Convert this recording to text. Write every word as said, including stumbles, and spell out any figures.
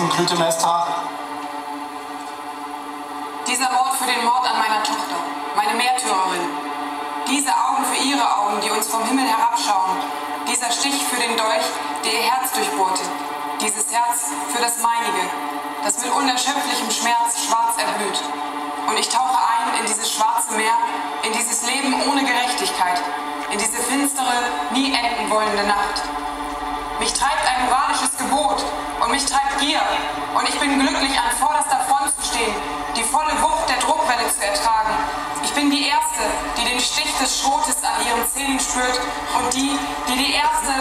Clytemnestra? Dieser Mord für den Mord an meiner Tochter, meine Märtyrerin. Diese Augen für ihre Augen, die uns vom Himmel herabschauen. Dieser Stich für den Dolch, der ihr Herz durchbohrte. Dieses Herz für das meinige, das mit unerschöpflichem Schmerz schwarz erblüht. Und ich tauche ein in dieses schwarze Meer, in dieses Leben ohne Gerechtigkeit, in diese finstere, nie enden wollende Nacht. Mich treibt ein moralisches Gebot und mich treibt Gier. Und ich bin glücklich, an vorderster Front zu stehen, die volle Wucht der Druckwelle zu ertragen. Ich bin die Erste, die den Stich des Schrotes an ihren Zähnen spürt und die, die die Erste